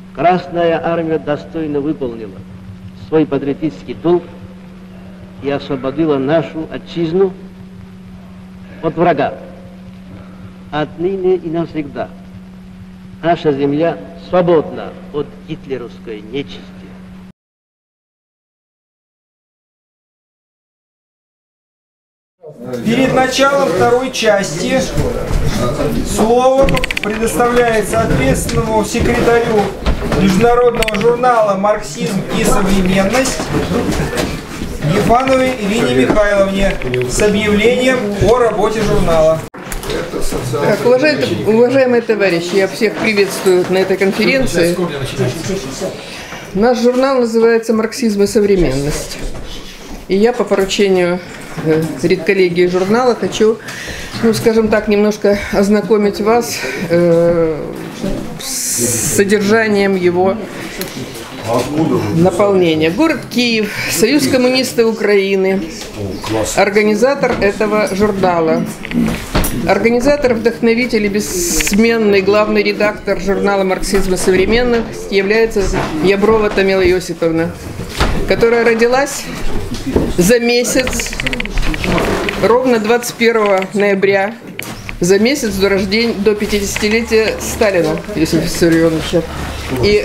Красная Армия достойно выполнила свой патриотический долг и освободила нашу отчизну от врага. Отныне и навсегда наша земля свободна от гитлеровской нечисти. Перед началом второй части слово предоставляется ответственному секретарю международного журнала «Марксизм и современность» Ефановой Ирине Михайловне с объявлением о работе журнала. Так, уважаемые товарищи, я всех приветствую на этой конференции. Наш журнал называется «Марксизм и современность». И я по поручению редколлегии журнала хочу, скажем так, немножко ознакомить вас с содержанием его наполнения. Город Киев, Союз коммунистов Украины, организатор этого журнала. Организатор, вдохновитель и бессменный главный редактор журнала «Марксизм и современность» является Яброва Тамила Иосифовна, которая родилась за месяц, ровно 21 ноября, за месяц до 50-летия Сталина, Иосифа Виссарионовича. И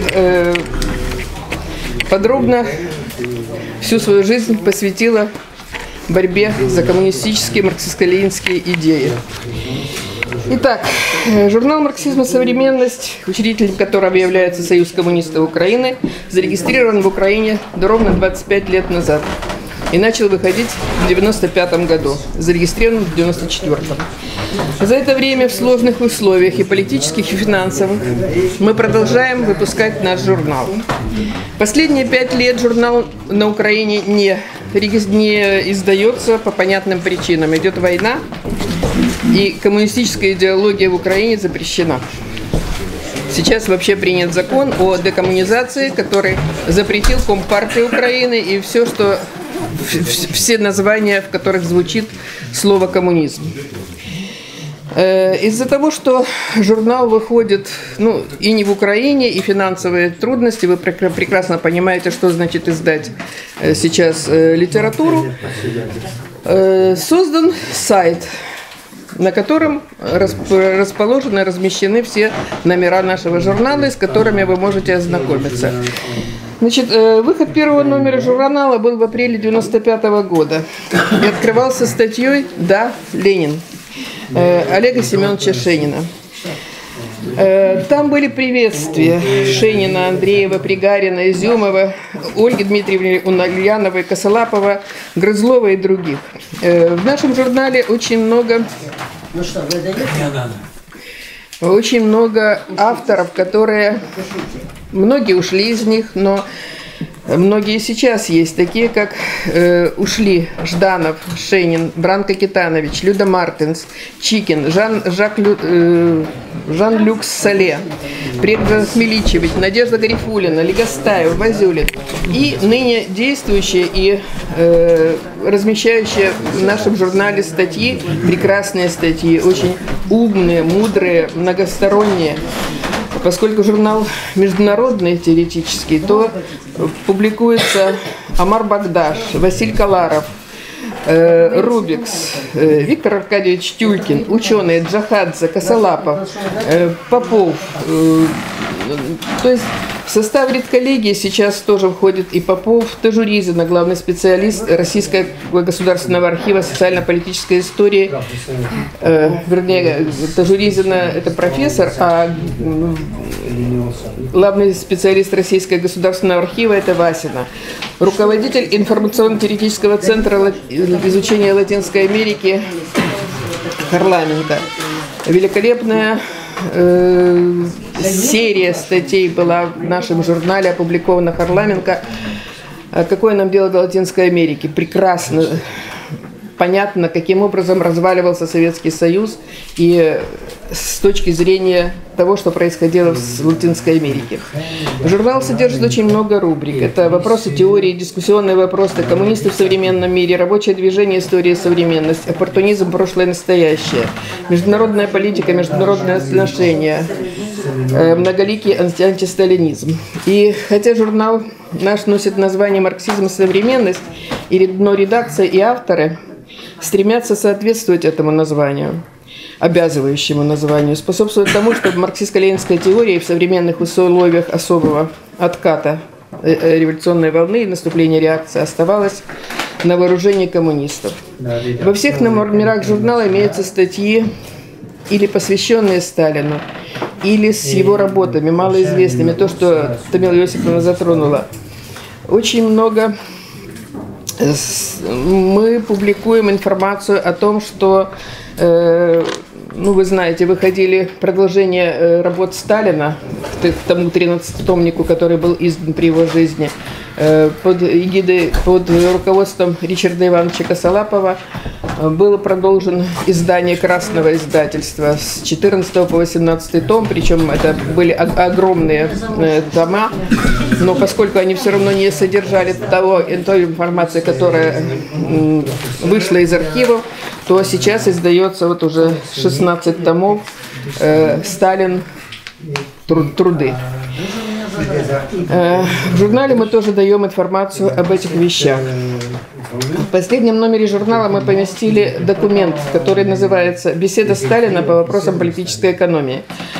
подробно всю свою жизнь посвятила борьбе за коммунистические марксистско-ленинские идеи. Итак, журнал «Марксизм и современность», учредителем которого является Союз коммунистов Украины, зарегистрирован в Украине ровно 25 лет назад и начал выходить в 1995 году, зарегистрирован в 1994. За это время в сложных условиях и политических, и финансовых мы продолжаем выпускать наш журнал. Последние 5 лет журнал на Украине не издается по понятным причинам. Идет война, и коммунистическая идеология в Украине запрещена. Сейчас вообще принят закон о декоммунизации, который запретил Компартия Украины и все названия, в которых звучит слово «коммунизм». Из-за того, что журнал выходит и не в Украине, и финансовые трудности, вы прекрасно понимаете, что значит издать сейчас литературу, создан сайт, на котором расположены, размещены все номера нашего журнала, с которыми вы можете ознакомиться. Значит, выход первого номера журнала был в апреле 1995 года и открывался статьей «Да, Ленин» Олега Семеновича Шенина. Там были приветствия Шенина, Андреева, Пригарина, Изюмова, Ольги Дмитриевны Ульяновой, Косолапова, Грызлова и других. В нашем журнале очень много авторов, которые, многие ушли из них, но многие сейчас есть, такие как ушли Жданов, Шенин, Бранко Китанович, Люда Мартинс, Чикин, Жан-Люк Сале, Предрак Хмеличевич, Надежда Гарифуллина, Легостаев, Вазюлин и ныне действующие и размещающие в нашем журнале статьи, прекрасные статьи, очень умные, мудрые, многосторонние. Поскольку журнал международный, теоретический, то публикуется Амар Багдаш, Василь Каларов, Рубикс, Виктор Аркадьевич Тюлькин, ученые Джахадзе, Косолапов, Попов. То есть в состав редколлегии сейчас тоже входит и Попов, Тажуризина, главный специалист Российского государственного архива социально-политической истории. Вернее, Тажуризина – это профессор, а главный специалист Российского государственного архива – это Васина. Руководитель информационно-теоретического центра изучения Латинской Америки Харламенко. Великолепная серия статей была в нашем журнале опубликована Харламенко. Какое нам дело до Латинской Америки? Прекрасно понятно, каким образом разваливался Советский Союз и с точки зрения того, что происходило в Латинской Америке. Журнал содержит очень много рубрик. Это вопросы теории, дискуссионные вопросы, коммунисты в современном мире, рабочее движение, история и современность, оппортунизм, прошлое и настоящее, международная политика, международные отношения, многоликий антисталинизм. И хотя журнал наш носит название «Марксизм и современность», но редакция и авторы стремятся соответствовать этому названию, обязывающему названию, способствовать тому, чтобы марксистско-ленинская теория в современных условиях особого отката революционной волны и наступления реакции оставалась на вооружении коммунистов. Во всех номерах журнала имеются статьи, или посвященные Сталину, или с его работами, малоизвестными, то, что Тамила Иосифовна затронула. Очень много мы публикуем информацию о том, что, вы знаете, выходили продолжение работ Сталина к тому 13-томнику, который был издан при его жизни, под руководством Ричарда Ивановича Косолапова. Было продолжено издание красного издательства с 14 по 18 том, причем это были огромные тома, но поскольку они все равно не содержали той информации, которая вышла из архивов, то сейчас издается вот уже 16 томов «Сталин. Труды». В журнале мы тоже даем информацию об этих вещах. В последнем номере журнала мы поместили документ, который называется «Беседа Сталина по вопросам политической экономии».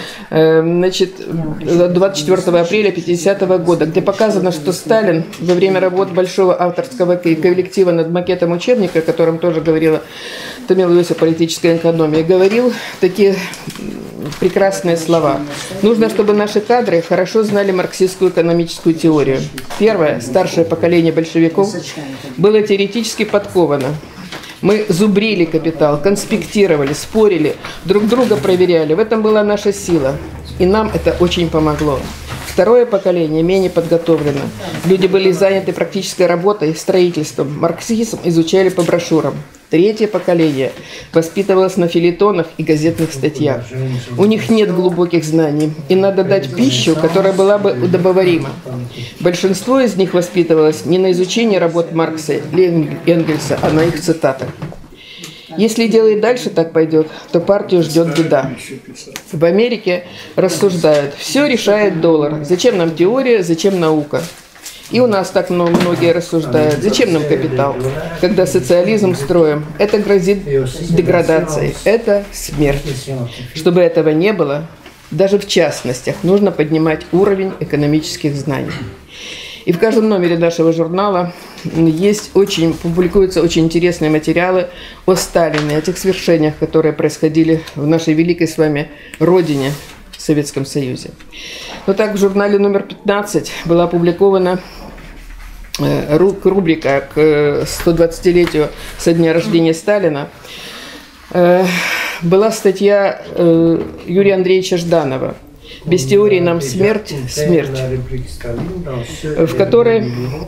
24 апреля 1950 года, где показано, что Сталин во время работ большого авторского коллектива над макетом учебника, о котором тоже говорила Тамила Иосифовна, политическая экономия, говорил такие прекрасные слова. Нужно, чтобы наши кадры хорошо знали марксистскую экономическую теорию. Первое, старшее поколение большевиков, было теоретически подковано. Мы зубрили капитал, конспектировали, спорили, друг друга проверяли. В этом была наша сила. И нам это очень помогло. Второе поколение менее подготовлено. Люди были заняты практической работой, строительством. Марксизм изучали по брошюрам. Третье поколение воспитывалось на фельетонах и газетных статьях. У них нет глубоких знаний, и надо дать пищу, которая была бы удобоварима. Большинство из них воспитывалось не на изучении работ Маркса и Энгельса, а на их цитатах. Если дело и дальше так пойдет, то партию ждет беда. В Америке рассуждают: все решает доллар. Зачем нам теория, зачем наука? И у нас так многие рассуждают: зачем нам капитал, когда социализм строим? Это грозит деградацией, это смерть. Чтобы этого не было, даже в частностях нужно поднимать уровень экономических знаний. И в каждом номере нашего журнала публикуются очень интересные материалы о Сталине, о тех свершениях, которые происходили в нашей великой с вами родине, в Советском Союзе. Но так в журнале номер 15 была опубликована рубрика к 120-летию со дня рождения Сталина. Была статья Юрия Андреевича Жданова «Без теории нам смерть, смерть», в которой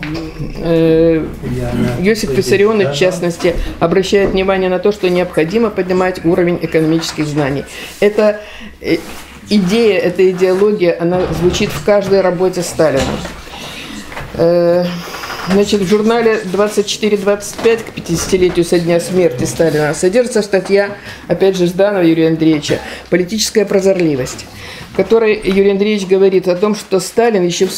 Иосиф Виссарионович, в частности, обращает внимание на то, что необходимо поднимать уровень экономических знаний. Эта идея, эта идеология, она звучит в каждой работе Сталина. Значит, в журнале 24-25 к 50-летию со дня смерти Сталина содержится статья, опять же, Жданова Юрия Андреевича «Политическая прозорливость», в которой Юрий Андреевич говорит о том, что Сталин еще в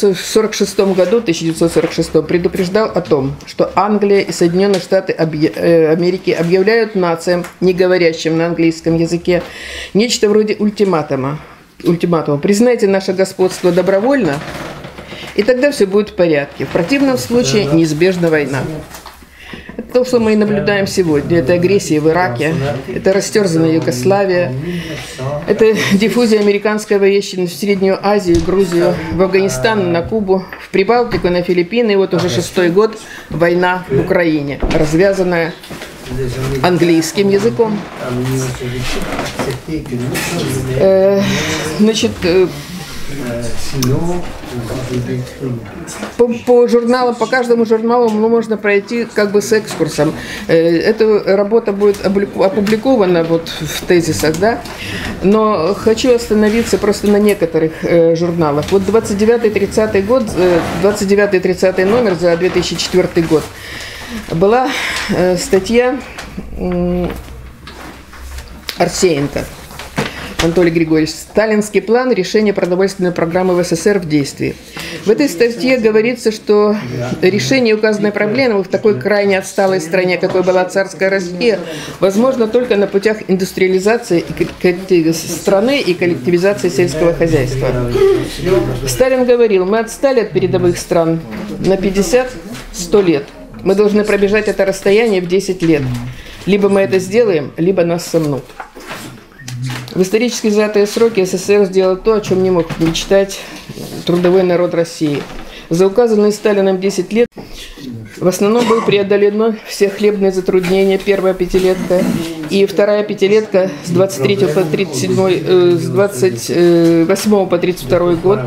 1946 году предупреждал о том, что Англия и Соединенные Штаты Америки объявляют нациям, не говорящим на английском языке, нечто вроде ультиматума. «Признайте наше господство добровольно, и тогда все будет в порядке. В противном случае неизбежна война». Это то, что мы и наблюдаем сегодня. Это агрессия в Ираке, это растерзанная Югославия, это диффузия американской военщины в Среднюю Азию, Грузию, в Афганистан, на Кубу, в Прибалтику, на Филиппины. И вот уже 6-й год война в Украине, развязанная английским языком. Значит, по журналам, по каждому журналу можно пройти как бы с экскурсом. Эта работа будет опубликована вот в тезисах, да? Но хочу остановиться просто на некоторых журналах. Вот 29-30 год, 29-30 номер за 2004 год была статья Арсеенко, Анатолий Григорьевич. Сталинский план решения продовольственной программы в СССР в действии. В этой статье говорится, что решение указанной проблемы в такой крайне отсталой стране, какой была царская Россия, возможно только на путях индустриализации страны и коллективизации сельского хозяйства. Сталин говорил: мы отстали от передовых стран на 50-100 лет. Мы должны пробежать это расстояние в 10 лет. Либо мы это сделаем, либо нас сомнут. В исторически сжатые сроки СССР сделал то, о чем не мог мечтать трудовой народ России. За указанные Сталином 10 лет в основном было преодолено все хлебные затруднения, первая пятилетка, и вторая пятилетка с 23 по 37, с 28 по 32 год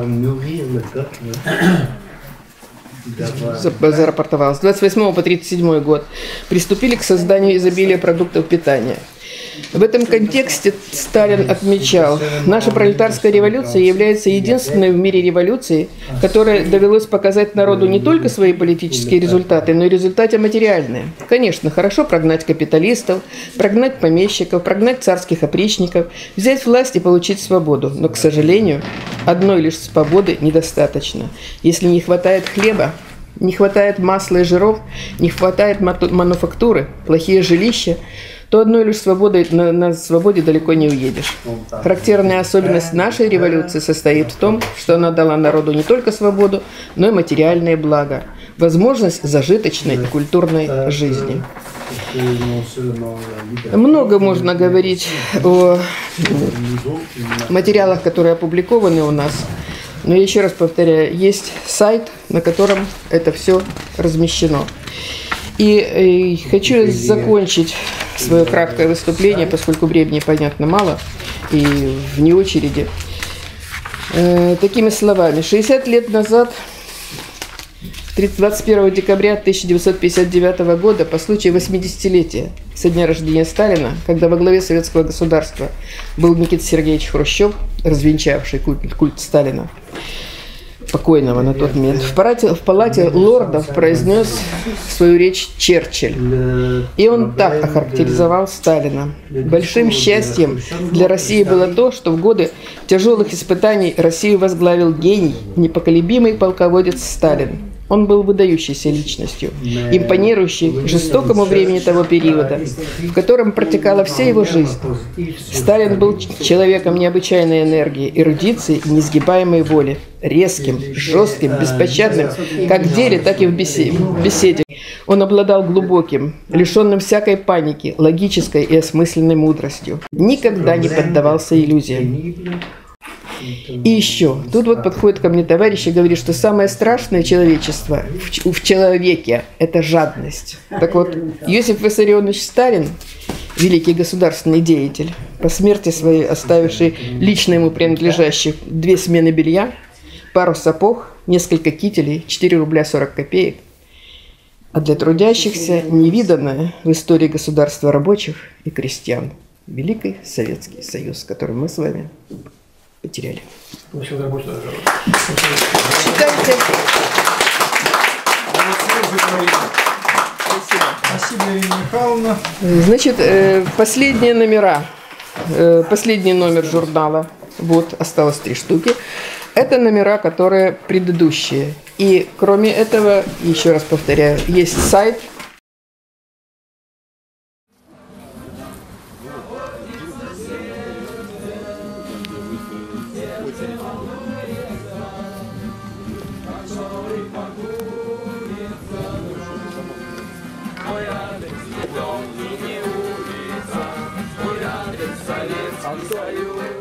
зарапортовалось, с 28 по 37 год приступили к созданию изобилия продуктов питания. В этом контексте Сталин отмечал: наша пролетарская революция является единственной в мире революцией, которой довелось показать народу не только свои политические результаты, но и результаты материальные. Конечно, хорошо прогнать капиталистов, прогнать помещиков, прогнать царских опричников, взять власть и получить свободу. Но, к сожалению, одной лишь свободы недостаточно. Если не хватает хлеба, не хватает масла и жиров, не хватает мануфактуры, плохие жилища, то одной лишь свободой на свободе далеко не уедешь. Характерная особенность нашей революции состоит в том, что она дала народу не только свободу, но и материальные блага, возможность зажиточной и культурной жизни. Много можно говорить о материалах, которые опубликованы у нас, но еще раз повторяю, есть сайт, на котором это все размещено. И хочу закончить свое краткое выступление, поскольку времени, понятно, мало, и вне очереди, такими словами. 60 лет назад, 21 декабря 1959 года, по случаю 80-летия со дня рождения Сталина, когда во главе советского государства был Никита Сергеевич Хрущев, развенчавший культ Сталина, покойного на тот момент, в палате лордов произнес свою речь Черчилль. И он так охарактеризовал Сталина: большим счастьем для России было то, что в годы тяжелых испытаний Россию возглавил гений, непоколебимый полководец Сталин. Он был выдающейся личностью, импонирующей жестокому времени того периода, в котором протекала вся его жизнь. Сталин был человеком необычайной энергии, эрудиции и несгибаемой воли, резким, жестким, беспощадным, как в деле, так и в беседе. Он обладал глубоким, лишенным всякой паники, логической и осмысленной мудростью. Никогда не поддавался иллюзиям. И еще, тут вот подходит ко мне товарищ и говорит, что самое страшное человечество в человеке – это жадность. Так вот, Иосиф Виссарионович Сталин, великий государственный деятель, по смерти своей оставивший лично ему принадлежащих 2 смены белья, пару сапог, несколько кителей, 4 рубля 40 копеек, а для трудящихся невиданное в истории государства рабочих и крестьян Великий Советский Союз, который мы с вами потеряли. Читайте. Спасибо, Ирина Михайловна. Значит, последние номера, последний номер журнала, вот, осталось 3 штуки. Это номера, которые предыдущие. И кроме этого, еще раз повторяю, есть сайт. Свою